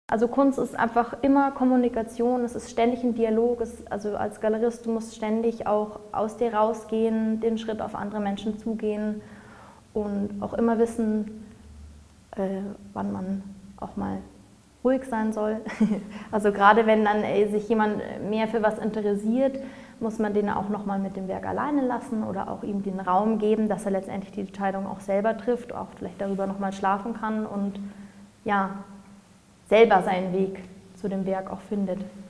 Also Kunst ist einfach immer Kommunikation, es ist ständig ein Dialog, also als Galerist, du musst ständig auch aus dir rausgehen, den Schritt auf andere Menschen zugehen und auch immer wissen, wann man auch mal ruhig sein soll. Also gerade wenn dann sich jemand mehr für was interessiert, muss man den auch nochmal mit dem Werk alleine lassen oder auch ihm den Raum geben, dass er letztendlich die Entscheidung auch selber trifft, auch vielleicht darüber nochmal schlafen kann und ja, selber seinen Weg zu dem Werk auch findet.